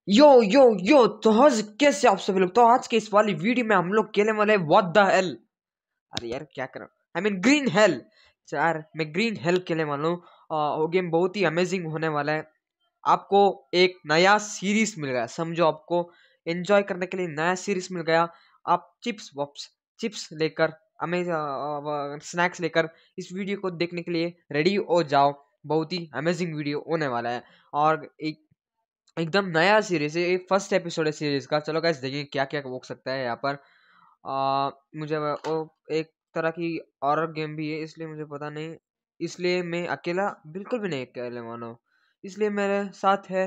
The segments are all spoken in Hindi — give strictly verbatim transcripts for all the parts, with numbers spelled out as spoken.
यो यो यो तो हज कैसे आप सभी लोग। तो आज के इस वाली वीडियो में हम लोग खेलने वाले व्हाट द हेल। अरे यार क्या कर रहा हूँ, आई मीन ग्रीन हेल। यार मैं ग्रीन हेल खेलने वाला हूँ। वो गेम बहुत ही अमेजिंग होने वाला है। आपको एक नया सीरीज मिल गया, समझो आपको एंजॉय करने के लिए नया सीरीज मिल गया। आप चिप्स वॉप्स चिप्स लेकर हमें स्नैक्स लेकर इस वीडियो को देखने के लिए रेडी हो जाओ। बहुत ही अमेजिंग वीडियो होने वाला है और एक एकदम नया सीरीज है, एक फर्स्ट एपिसोड है सीरीज का। चलो गाइस देखिए क्या क्या हो सकता है यहाँ पर। आ, मुझे वो एक तरह की हॉरर गेम भी है, इसलिए मुझे पता नहीं, इसलिए मैं अकेला बिल्कुल भी नहीं अकेले मानो, इसलिए मेरे साथ है।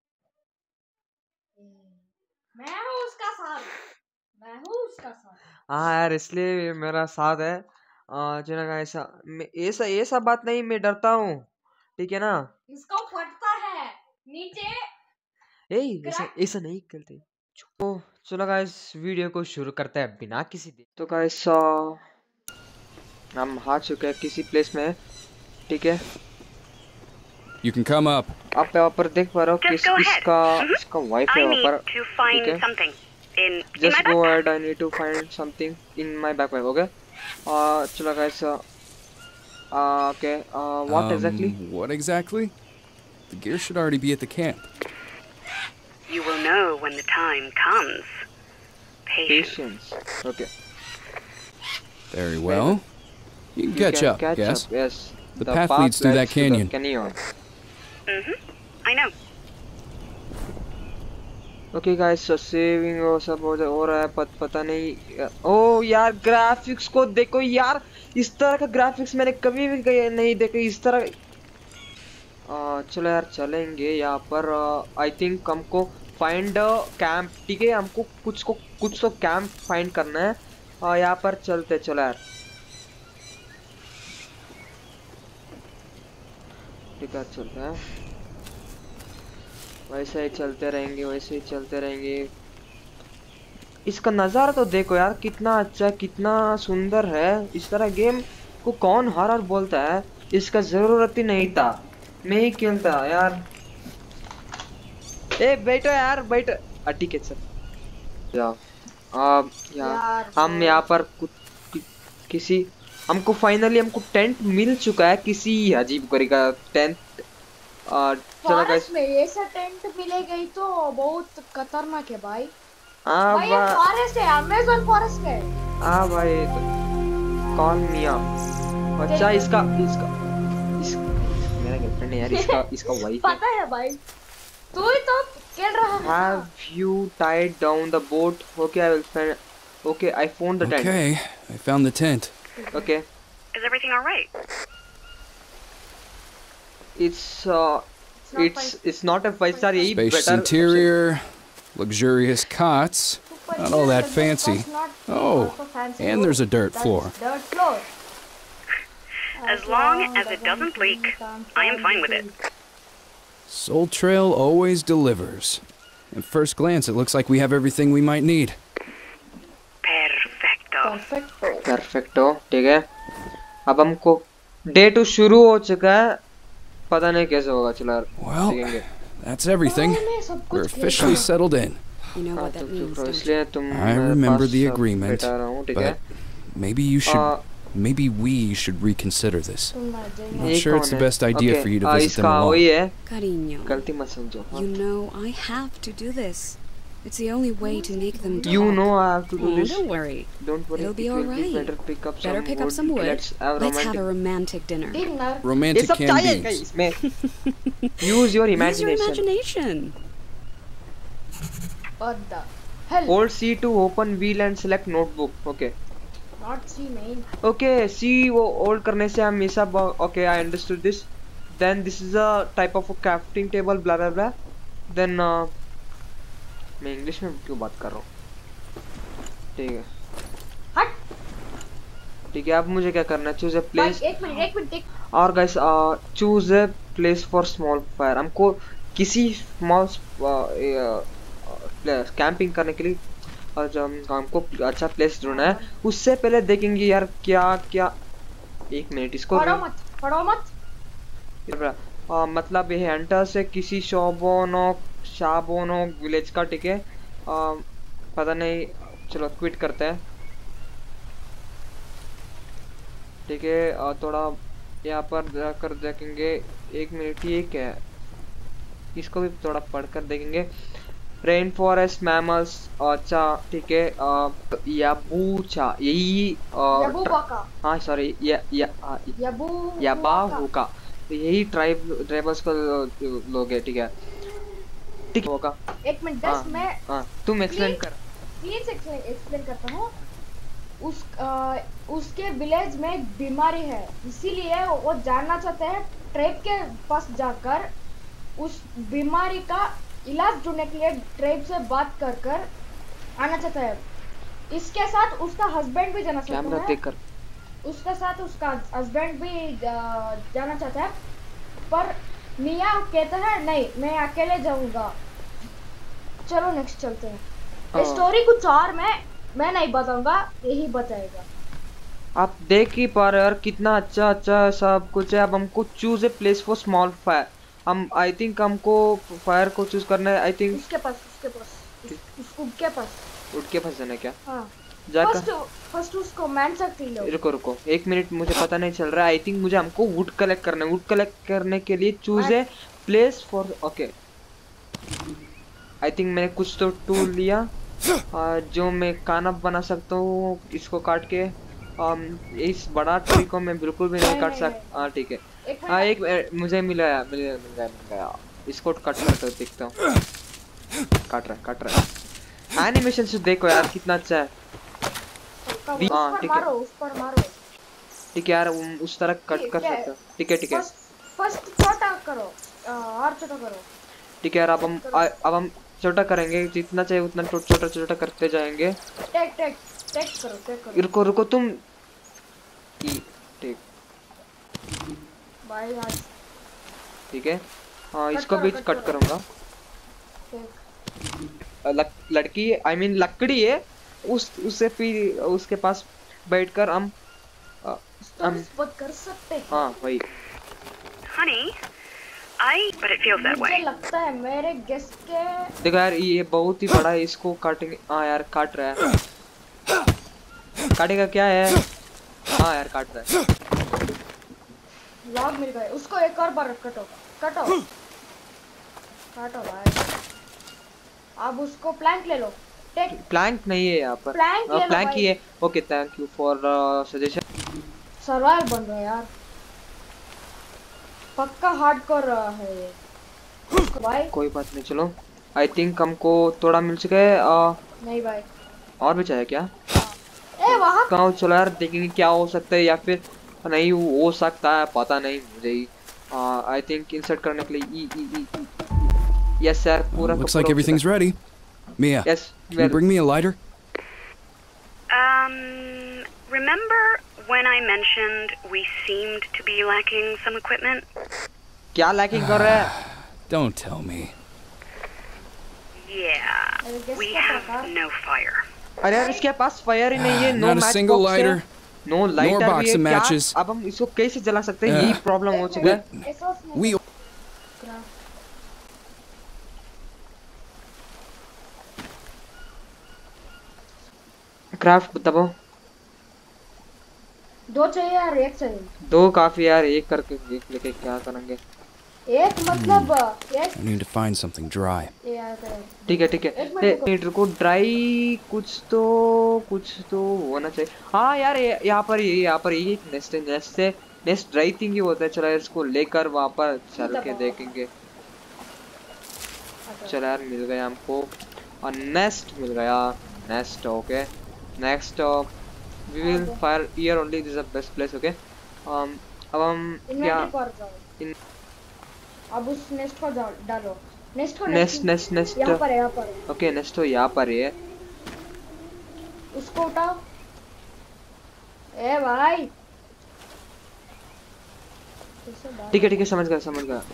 मैं हूँ उसका साथ मैं हूँ उसका साथ हाँ यार इसलिए मेरा साथ है। चलो गाइस ऐसा मैं ऐसा ऐसा बात नहीं, मैं डरता हूँ, ठीक है ना। इसको फटता है नीचे। ए ऐसा ऐसा नहीं करते। तो चलो गाइस वीडियो को शुरू करते हैं बिना किसी दे। तो गाइस हम आ चुके हैं किसी प्लेस में, ठीक है। You can come up. आप यहाँ पर देख पा रहे हो किस इसका इसका वाइफ है वहाँ पर, ठीक है। Just go ahead. I need to find something in my backpack. Okay. Uh, चलो guys. Uh, okay. Uh, what um, exactly? What exactly? The gear should already be at the camp. You will know when the time comes. Patience. Patience. Okay. Very well. You can You catch can up, catch yes? up. Yes. The, the path, path leads through that canyon. canyon. Mm-hmm. I know. Okay guys, so saving वो सब हो रहा है, पत, पता नहीं। ओ यार ग्राफिक्स को देखो यार, इस तरह का ग्राफिक्स मैंने कभी भी नहीं देखे इस तरह। आ, चलो यार चलेंगे यहाँ पर। आई थिंक हमको फाइंड कैंप, ठीक है। हमको कुछ को कुछ तो कैंप फाइंड करना है और यहाँ पर चलते। चलो यार ठीक है, चलते हैं। वैसे ही चलते रहेंगे, वैसे ही चलते रहेंगे। इसका नज़ारा तो देखो यार, कितना अच्छा कितना सुंदर है। इस तरह गेम को कौन हॉरर बोलता है, इसका जरूरत ही नहीं था, मैं ही खेलता यार। ए बैठो यार बैठो, ठीक है सर जाओ। अब यार हम यहाँ पर कुछ कि, किसी हमको फाइनली हमको टेंट मिल चुका है, किसी अजीब करी का टेंट। चलो गाइस में ऐसा टेंट मिलेगा ही तो बहुत खतरनाक है भाई। हाँ भाई ये फॉरेस्ट है, अमेज़न फॉरेस्ट है। हाँ भाई तो कॉल मिया। अच्छा इसका इसका इस मेरा गर्लफ्रेंड है यार, इसका इसका वाइफ है। पता है भाई, तू ही तो खेल रहा है। Have you tied down the boat? Okay, I will find. Okay, I found the tent. Okay, I found the tent. Okay. Is everything all right? It's uh, it's it's not a five star. Yही Spacious better interior, luxurious cots, not all that fancy. Oh, and there's a dirt floor. Dirt floor. As long as it doesn't leak, I am fine with it. Soul Trail always delivers. At first glance, it looks like we have everything we might need. Perfecto. Perfecto. Perfecto, ठीक है। अब हमको डे टू शुरू हो चुका है, पता नहीं कैसे होगा। चलो यार Well, that's everything. We're officially settled in. You know what that means, don't you? इसलिए तुम I remember the agreement, बैठा रहा हूँ, ठीक है। but maybe you should, maybe we should reconsider this. I'm not sure it's the best idea for you to visit them alone. वही है, Cariño, गलती मत समझो। you know I have to do this. It's the only way to make them talk. You know I have to do Oh, this. don't worry. Don't worry. It'll be it will all right. Better pick up Better some pick wood. up some wood. Let's have Let's romantic. have a romantic dinner. Dinner. Romantic ये सब canned चाहिए beans. इसमें। Use your Use your imagination. imagination. What the hell? Hold C to open wheel and select notebook. Okay. Not see main. Okay. C वो hold करने से हम ये सब okay I understood this. Then this is a type of a crafting table blah blah blah. Then uh, मैं इंग्लिश में क्यों बात कर रहा हूँ, ठीक है। हट। ठीक है अब मुझे क्या करना है, चूज ए प्लेस। एक मिनट एक मिनट एक और guys choose a place for small fire. हमको किसी स्मॉल कैंपिंग करने के लिए और जब हमको अच्छा प्लेस ढूंढना है, उससे पहले देखेंगे यार क्या क्या। एक मिनट इसको पढ़ो मत पढ़ो मत। आ, मतलब ये हंटर से किसी शोबोनो शाबोनो विलेज का, ठीक है। पता नहीं, चलो क्विट करते हैं, ठीक है। थोड़ा यहाँ पर जाकर देखेंगे। एक मिनट, ये क्या है, इसको भी थोड़ा पढ़कर देखेंगे। रेन फॉरेस्ट मैमल्स, अच्छा ठीक है। याबूचा, यही हाँ सॉरी याबाहुका, यही ट्राइब ट्राइबल्स का लोग है, ठीक है ठीक होगा। एक मिनट दस मैं हाँ तुम एक्सप्लेन कर। प्लीज एक्सप्लेन करता हूँ। उस आ, उसके विलेज में एक बीमारी है, इसीलिए वो जानना चाहते हैं ट्राइब के पास जाकर उस बीमारी का इलाज ढूंढने के लिए ट्राइब से बात कर कर आना चाहता है। इसके साथ उसका हस्बैंड भी जाना चाहता है, कर। उसके साथ उसका हस्बैंड भी जाना चाहता है, पर मिया कहता है नहीं मैं अकेले जाऊंगा। चलो नेक्स्ट चलते हैं। स्टोरी कुछ और मैं मैं नहीं बताऊंगा, यही बताएगा। आप देख ही पा रहे हो यार कितना अच्छा अच्छा सब कुछ है। अब हमको choose a place for small fire. हम आई थिंक हमको फायर को चूज करना है। आई थिंक उसके पास उसके पास उस उड़ के पास उड़ के पास जाना है क्या? हाँ जाकर फर्स्ट फर्स्ट उसको मैन सकती लो। रुको रुको एक मिनट, मुझे पता नहीं चल रहा है। आई थिंक मुझे हमको वुड कलेक्ट करना है। वुड कलेक्ट करने के लिए choose a place for, okay. I think मैंने कुछ तो टूल लिया जो मैं खाना बना सकता हूँ। इसको काट के um, इस बड़ा ट्री को मैं बिल्कुल भी नहीं काट सकता। हाँ ठीक है। हाँ एक मुझे मिला है, मिल गया मिल गया। इसको कट करके देखता हूँ। काट रहा है काट रहा है। एनिमेशन से देखो यार कितना अच्छा है। हाँ ठीक है उस पर मारो। ठीक है यार, उस तरह कट कर सकते हो। ठीक है ठीक है। फर्स्ट छोटा करो और छोटा करो। ठीक है यार, अब हम अब हम छोटा करेंगे, जितना चाहिए उतना छोटा छोटा करते जाएंगे। टेक टेक टेक करो टेक करो। रुको रुको तुम टेक भाई आज ठीक है। हाँ इसको भी कट करूंगा। लक, लड़की आई मीन लकड़ी है, उस उससे फिर उसके पास बैठकर हम हम बात कर सकते हैं। हाँ वही। Honey, I but it feels that way. मुझे लगता है मेरे गेस्ट के देखो यार ये बहुत ही बड़ा है, इसको काटेंगे। हाँ यार काट रहा है। काटेगा क्या है? हाँ यार काट रहा है। लॉग मिल गए, उसको एक और बार कटो कटो काटो भाई। अब उसको प्लैंक ले लो। टेक प्लैंक नहीं है यहाँ पर। प्लैंक ले लो। प्लैंक ही है। Okay thank you for suggestion. Survive बन रहा है यार, पक्का हार्डकोर है ये भाई। कोई बात नहीं, चलो आई थिंक हमको थोड़ा मिल चुका है। आ, नहीं भाई और भी चाहिए क्या? ए वहाँ कहाँ? चलो यार देखेंगे क्या हो सकता है, या फिर नहीं हो सकता है, पता नहीं मुझे ही। आई थिंक इंसर्ट करने के लिए ई ई ई यस सर पूरा। Looks like everything's ready. Mia, yes, can you bring me a lighter? Um, remember when I mentioned we seemed to be lacking some equipment? क्या lacking कर रहा है? Don't tell me. Yeah, we have no fire. अरे यार इसके पास फायर ही नहीं है। No Not a single lighter. No lighter box भी of है। matches. क्या अब हम इसको कैसे जला सकते हैं? यही प्रॉब्लम हो चुका है। We क्राफ्ट दबाओ। दो चाहिए यार, एक चाहिए। दो काफी यार, एक करके एक लेके क्या करेंगे? एक मतलब एक I need to find something dry. ठीक है ठीक है। मीटर को ड्राई कुछ तो कुछ तो होना चाहिए। हाँ यार यहाँ पर ये यहाँ पर ये नेस्ट नेस्ट से नेस्ट ड्राई थिंग ही होता है। चलो यार इसको लेकर वहाँ पर चल के देखेंगे। चलो यार मिल गया हमको और नेस्ट मिल गया। Nest okay next we will fire here only, this is the best place. Okay um अब हम क्या इन अब उस नेस्ट को डालो। नेस्ट को नेस्ट नेस्ट नेस्ट यहाँ पर है यहाँ पर। ओके नेस्ट तो यहाँ पर है। उसको उठाओ। ए भाई ठीक है ठीक है समझ गया समझ गया।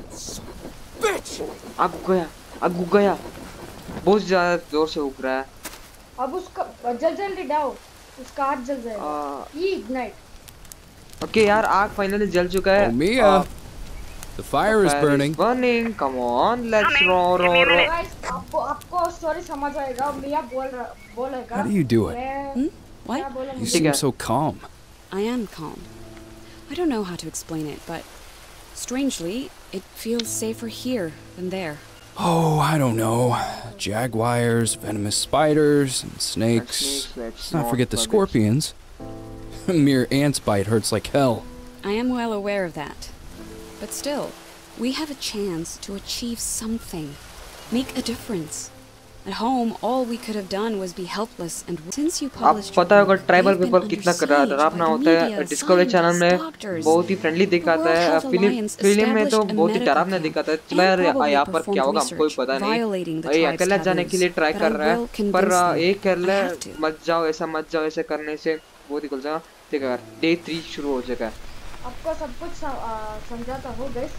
अब गया अब गया बहुत ज्यादा जोर से उग रहा है। अब उसका जल्दी जल्दी डालो, उसका हाथ जल जाएगा। ये इग्नाइट। ओके यार आग फाइनली जल चुका है। Oh, Mia. The fire is burning. Burning. Come on, let's row, row, row. Guys, आपको आपको story समझ आएगा. मिया बोल रहा बोलेगा. How do you do it? Hmm? What? You seem so calm. I am calm. I don't know how to explain it, but strangely, it feels safer here than there. Oh, I don't know. Jaguars, venomous spiders, and snakes. Snakes, let's Let's not not forget the forget. scorpions. A mere ant's bite hurts like hell. I am well aware of that. But still, we have a chance to achieve something. Make a difference. At home, all we could have done was be helpless and since you आप published पता होगा ट्राइबल you've been पीपल कितना under siege डरावना by होता है. media, डिस्कवरी चैनल में doctors. बहुत ही फ्रेंडली दिखाता World है. Health फिल्म Alliance फिल्म में तो established a बहुत ही medical डरावना camp दिखाता है. and चलो यार probably यहाँ पर performed क्या होगा हमको research पता नहीं. violating the भाई tribe's अकेला जाने के लिए taboos. ट्राई But कर I रहा है will पर convince them. एक कर ले I have to. मत जाओ ऐसा मत जाओ ऐसे करने से बहुत ही कुछ जाएगा. ठीक है यार डे थ्री शुरू हो चुका है. आपको सब कुछ सम- आ, समझाता हो गाइस.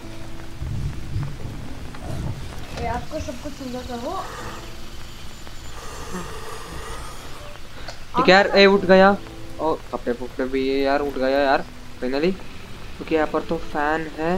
ए आपको सब कुछ समझाता हो. ठीक है यार ए उठ गया और कपड़े पुपड़े भी ये यार उठ गया यार फाइनली. क्योंकि यहाँ पर तो फैन है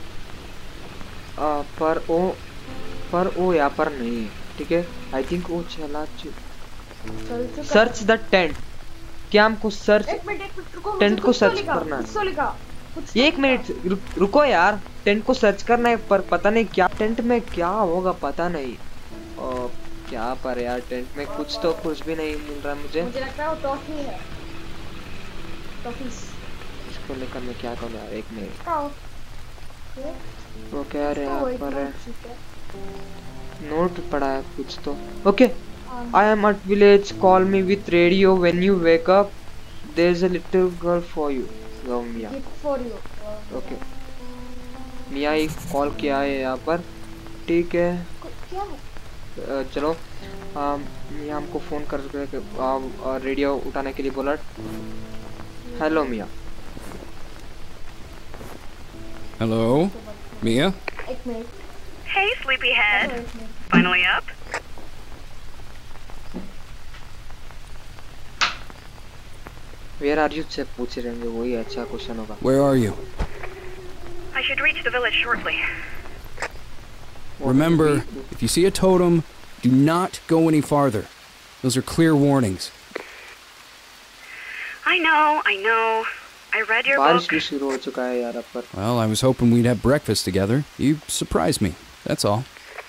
आ, पर वो पर वो यहाँ पर नहीं है. ठीक है आई थिंक वो चला चल चुका. Search the tent. क्या हमको सर्च एक मिनट एक मिनट रुको. टेंट मुझे को कुछ तो सर्च लिखा, करना है. कुछ तो लिखा. कुछ तो एक लिखा. मिनट रुक, रुको यार. टेंट को सर्च करना है पर पता नहीं क्या टेंट में क्या होगा पता नहीं. और क्या पर यार टेंट में कुछ तो कुछ भी नहीं मिल रहा मुझे. मुझे लगता है वो टॉफी है. टॉफीज. इसको लेकर मैं क्या करूँ यार. एक मिनट खाओ. वो कह रहे तो यहाँ एक पर है मिनट, ठीक है. नोट पड़ा है कुछ तो. Okay I am at village. Call me with radio when you wake up. There's a little girl for you. Love Mia. Gift for you. Okay. Mia ही कॉल किया है यहाँ पर. ठीक है क्या है? अ, चलो आ, मिया हमको फोन कर के रेडियो उठाने के लिए बोला. Hello Mia. Hello? Mia? एक मिनट. Hey, sleepyhead. एक minute. Finally up? Where are you से पूछ रहे होंगे. वही अच्छा क्वेश्चन होगा. Where are you? I should reach the village shortly. Remember, if you see a totem, do not go any farther. Those are clear warnings. I know, I know. I read your बारिश book. भी शुरू हो चुका है यार अब पर. Well, I was hoping we'd have breakfast together. You surprised me. That's all.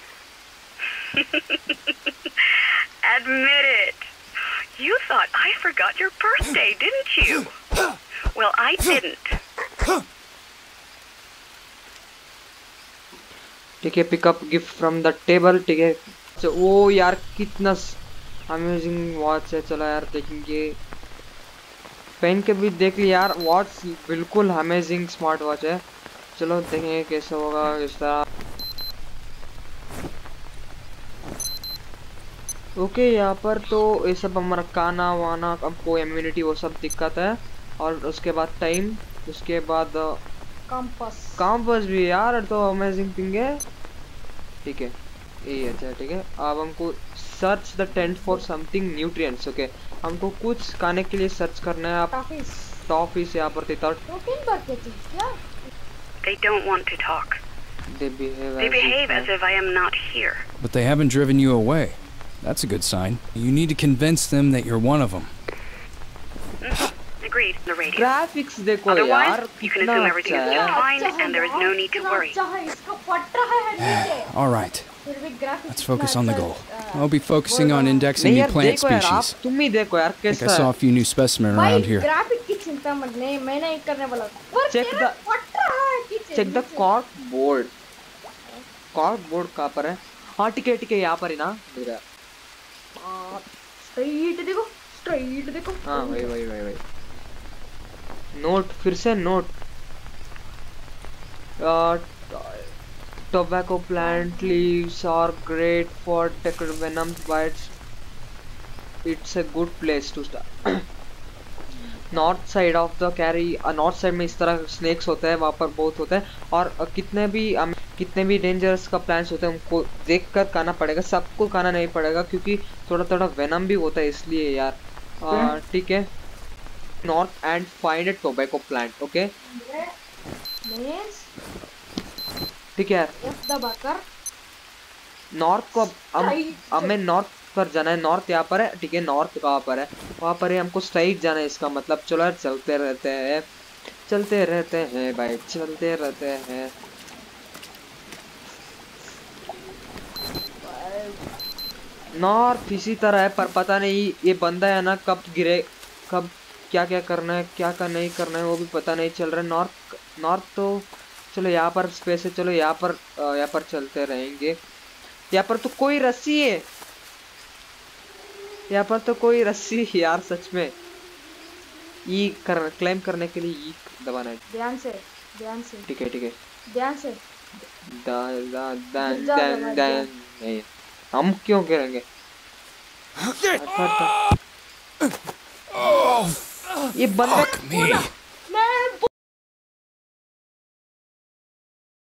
Admit it. You thought I forgot your birthday, didn't you? Well, I didn't. ठीक है pick up gift from the table. ठीक है. तो वो यार कितना अमेजिंग वॉच है. चलो यार देखेंगे. पहन के भी देख लिया यार. वॉच बिल्कुल अमेजिंग स्मार्ट वॉच है. चलो देखेंगे कैसा होगा इस तरह. ओके यहाँ पर तो ये सब हमारा खाना वाना हमको इम्यूनिटी वो सब दिक्कत है. और उसके बाद टाइम. उसके बाद कंपास. कंपास भी यार तो अमेजिंग थिंग है. ठीक है ये अच्छा है. ठीक है अब हमको search the tent for something nutrients. Okay हमको कुछ खाने के लिए सर्च करना है. आप टॉफीज. टॉफीज यहाँ पर देता. प्रोटीन बार के चीज क्या? They don't want to talk. They behave They as behave if as if I am not here. But they haven't driven you away. That's a good sign. You need to convince them that you're one of them. Agreed. The radio. Graphics देखो यार Otherwise, you can कितना assume अच्छा everything is है. just fine and there is no need to worry. अच्छा है इसका फट रहा है नीचे. All right. फिर भी graphics. Let's focus on the goal. I'll be focusing on indexing नहीं new यार plant देखो यार आप species. तुम ही देखो यार I think I कैसा saw है. a few new specimens भाई around here. ग्राफिक की चिंता मत ले. मैं नहीं करने वाला. पर Check तेरा the- फट रहा है नीचे. Check the cork board. Cork board कहाँ पर है? हाँ ठीक है ठीक है यहाँ पर ही ना. स्ट्रेट देखो. स्ट्रेट देखो. हाँ वही वही वही वही. नोट फिर से note. tobacco plant leaves are great for taking venom bites. It's a good place to start. North side of the carry. North side में इस तरह स्नेक्स होते हैं. वहाँ पर बहुत होते हैं. और uh, कितने भी um, कितने भी डेंजरस का प्लांट्स होते हैं उनको देख कर खाना पड़ेगा. सबको खाना नहीं पड़ेगा क्योंकि थोड़ा थोड़ा वेनम भी होता है इसलिए यार. ठीक है. North and find a tobacco plant. Okay means ठीक है एफ दबाकर नॉर्थ को अब हमें नॉर्थ पर जाना है। नॉर्थ यहाँ पर है, ठीक है। नॉर्थ कहाँ पर है? वहाँ पर है, हमको स्ट्राइट जाना है। इसका मतलब चलो यार चलते रहते हैं, चलते रहते हैं भाई, चलते रहते हैं। नॉर्थ इसी तरह है, पर पता नहीं ये बंदा है ना कब गिरे, कब क्या क्या करना है, क्या क्या नहीं करना है वो भी पता नहीं चल रहा है। नॉर्थ नॉर्थ तो चलो यहाँ पर स्पेस है, चलो यहाँ पर यहाँ पर चलते रहेंगे। यहाँ पर तो कोई रस्सी है, यहाँ पर तो कोई रस्सी है यार सच में। ई कर क्लेम करने के लिए ई दबाना है। ध्यान से ध्यान से ठीक है ठीक है ध्यान से। दा दा दन दन दन नहीं हम क्यों करेंगे? ये बंदा